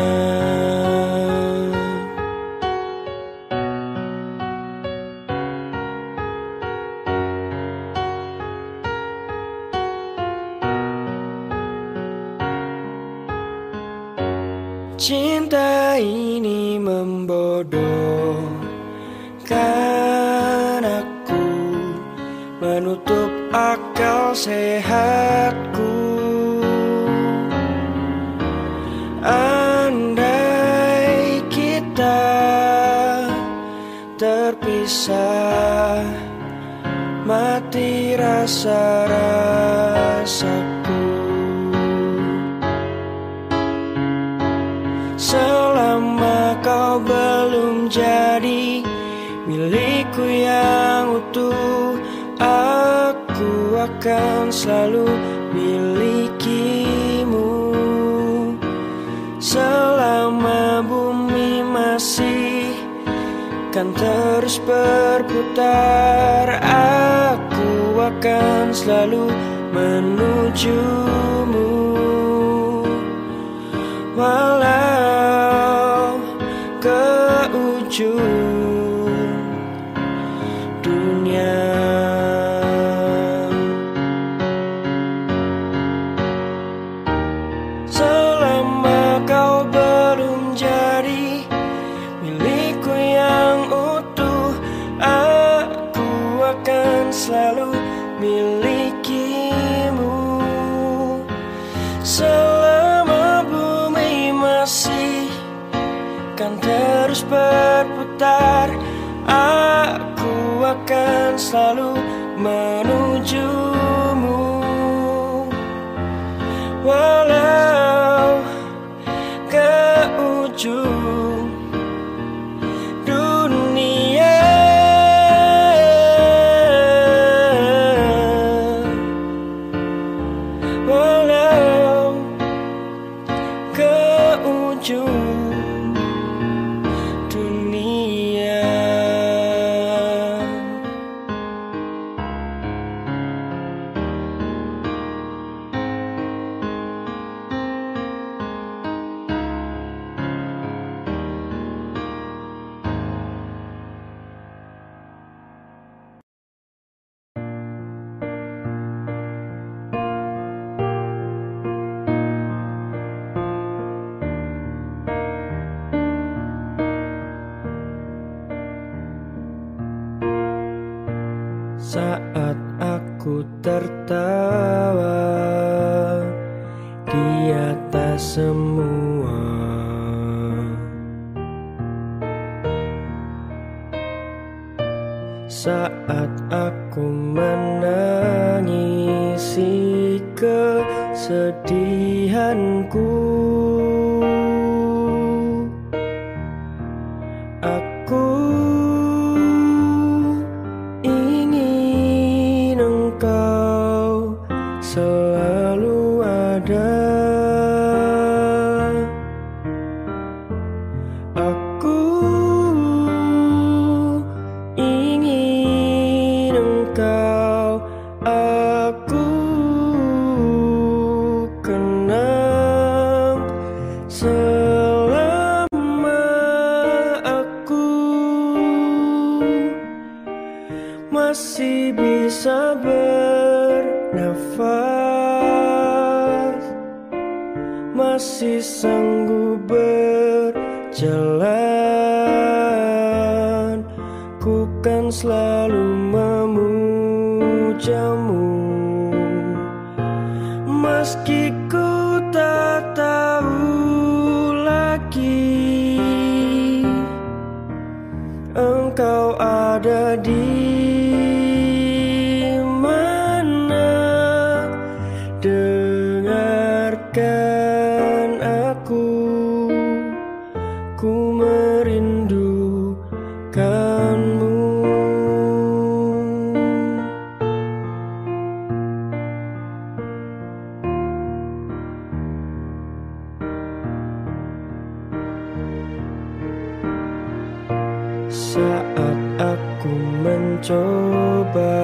Cinta ini membodohkan aku, menutup akal sehatku. Andai kita bisa mati rasa-rasaku. Selama kau belum jadi milikku yang utuh, aku akan selalu milikimu. Selama bumi masih kan terus berputar, aku akan selalu menujumu. Walau ke ujung dunia. Selama kau belum jadi milikku yang utuh, aku akan selalu milikimu. Selama bumi masih kan terus berputar, aku akan selalu menujumu. Walau ke ujung dunia. Walau ke ujung dunia. Saat aku tertawa di atas semua, saat aku menangisi kesedihanku, aku ingin engkau selalu ada. Aku ingin engkau, aku kenang selama aku masih bisa bernafas, masih sanggup berjalan, ku kan selalu memujamu. Meski ku tak tahu lagi engkau ada di mana, dengarkan aku, ku merindukanmu. Saat aku mencoba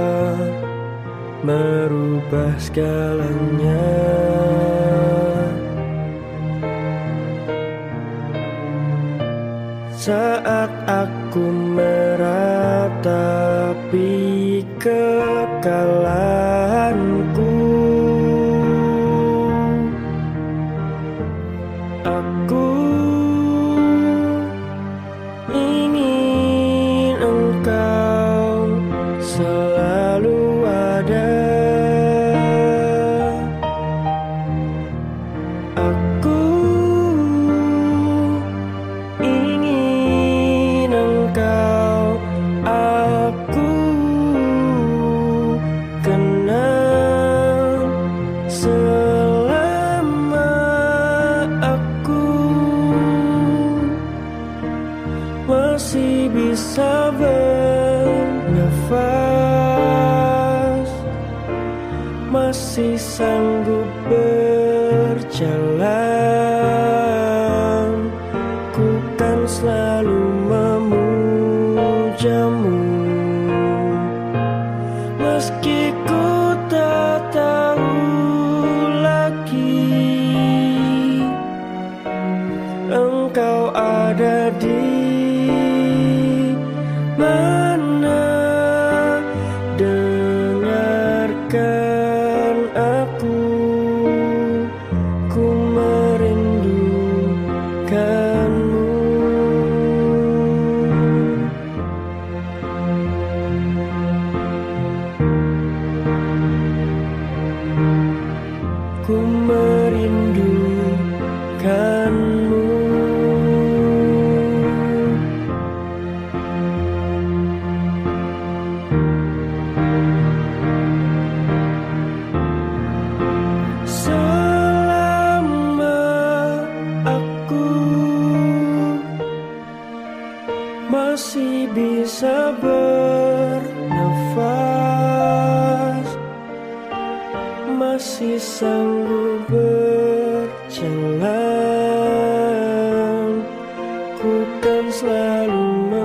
merubah segalanya, saat aku meratapi kekalahanku, aku ingin engkau selalu ada. Aku ingin engkau, nafas, masih sanggup berjalan. Ku kan selalu memujamu, meski ku tak tahu lagi engkau ada di mana. Dengarkan aku, ku merindukanmu. Ku merindukanmu. Selama aku masih bisa bernafas, masih sanggup berjalan, ku kan selalu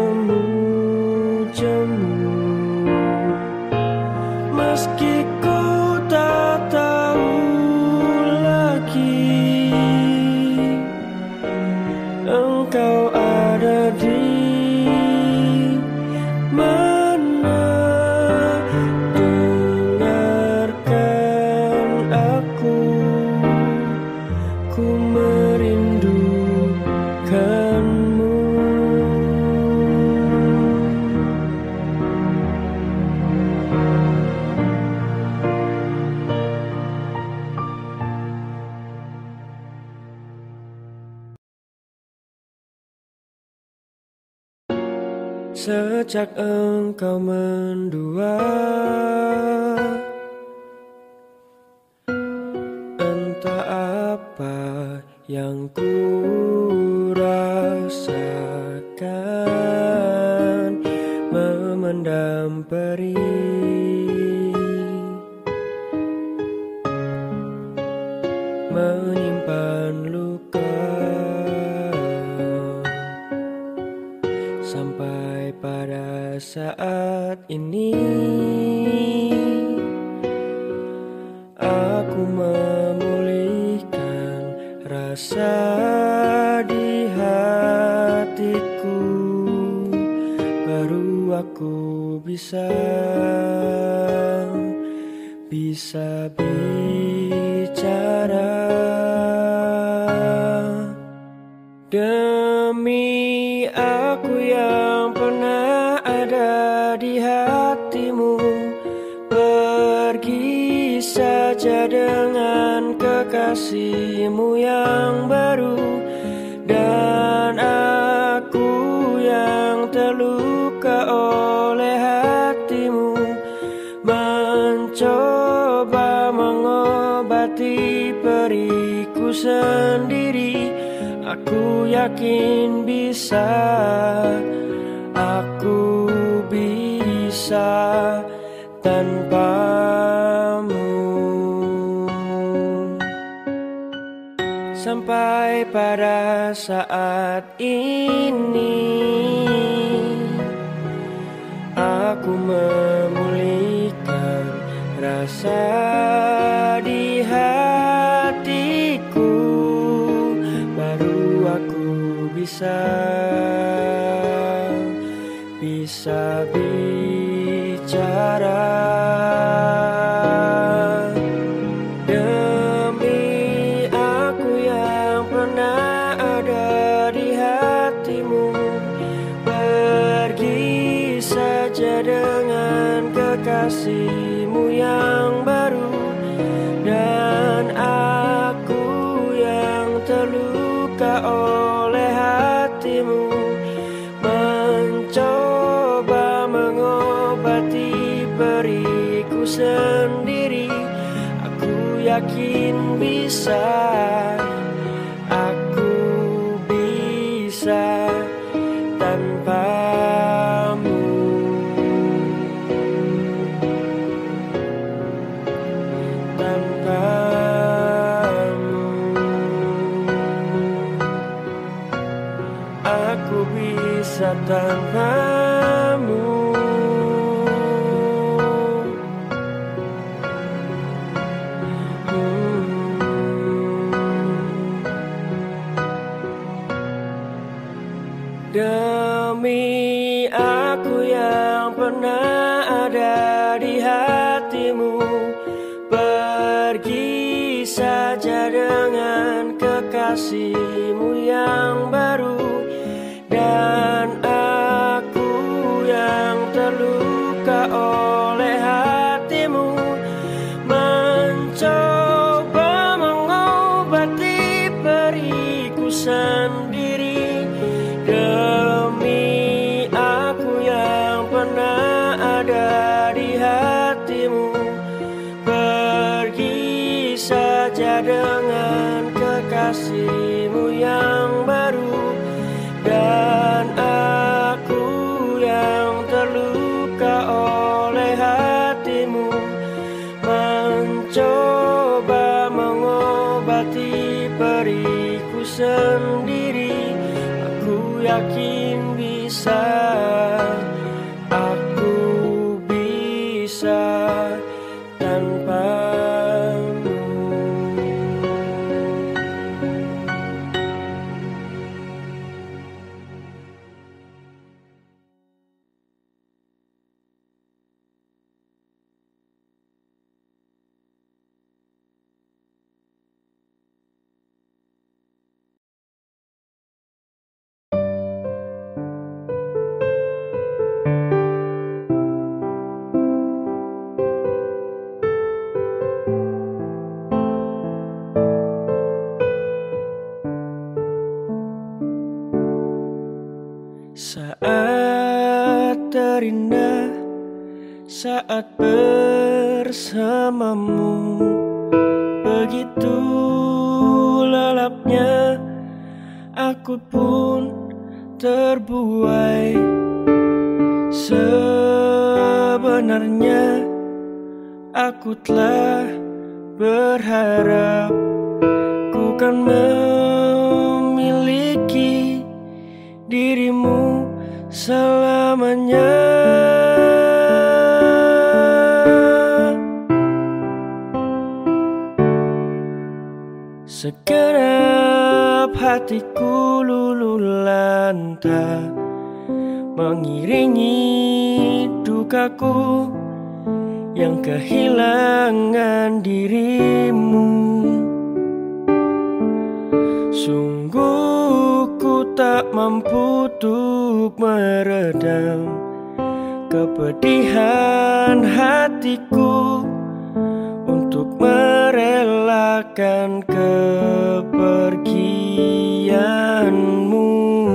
memujamu, meski ku tak tahu lagi engkau ada di mana. Dengarkan aku, ku merindukanmu. Sejak engkau mendua, entah apa yang ku rasakan, memendam perih, menyimpan luka, sampai pada saat ini aku memulihkan rasa di hatiku. Baru aku bisa bicara. Demi aku yang pernah ada di hatimu, pergi saja dengan kekasihmu yang baru. Dan aku yang terluka oleh hatimu, mencoba mengobati periku sendiri. Aku yakin bisa, aku bisa tanpamu. Sampai pada saat ini aku memulihkan rasa di hatiku. Baru aku bisa bicara. Demi aku yang pernah ada di hatimu, pergi saja dengan kekasihmu yang baru. Dan aku yang terluka oleh hatimu, mencoba mengobati periku sendiri. Aku yakin bisa, aku bisa tanpamu. tanpamu. Demi aku yang pernah ada di hatimu, pergi saja dengan kekasihmu yang baru. Dan aku yang terluka oleh hatimu, mencoba mengobati periku sendiri. Demi aku yang pernah ada di hatimu, pergi saja dengan kekasihmu yang baru. Dan aku yang terluka oleh hatimu, mencoba mengobati periku sendiri. Aku yakin bisa, aku bisa tanpamu. Saat terindah, saat bersamamu, begitu lelapnya aku pun terbuai. Sebenarnya aku telah berharap ku kan memiliki dirimu selamanya. Segenap hatiku luluh lantah, mengiringi dukaku yang kehilangan dirimu. Sungguh ku tak mampu untuk meredam kepedihan hatiku untuk merelakan kepergianmu.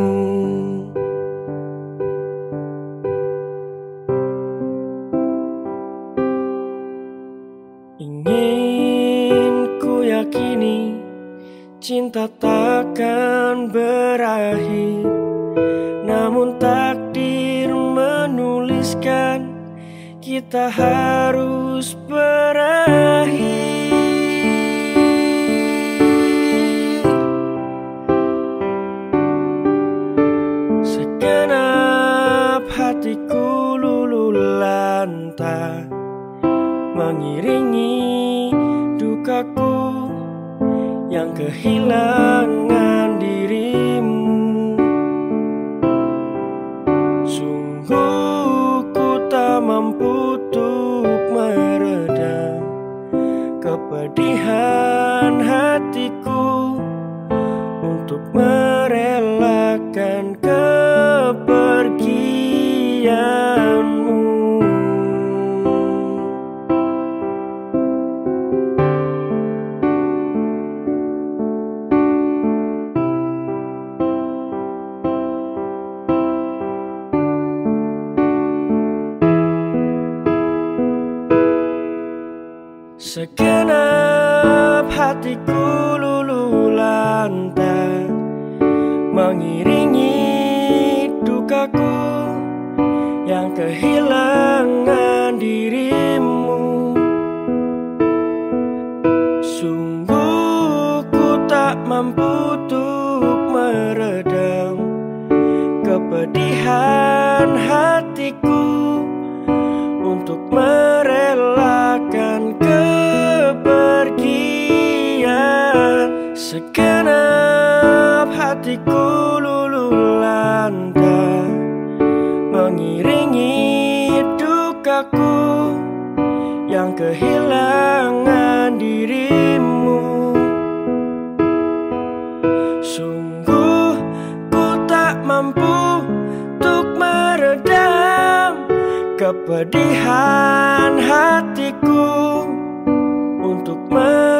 Ingin ku yakini cinta takkan berakhir, namun takdir menuliskan kita harus berakhir. Segenap hatiku luluh lantah, mengiringi dukaku yang kehilangan dirimu. Sungguh ku tak mampu untuk meredam kepedihan hatiku untuk merelakan kepergianmu. Segenap hatiku luluh lantah, mengiringi dukaku yang kehilangan dirimu. Sungguh ku tak mampu untuk meredam kepedihan hatiku luluh lantah, mengiringi dukaku yang kehilangan dirimu. Sungguh ku tak mampu untuk meredam kepedihan hatiku, untuk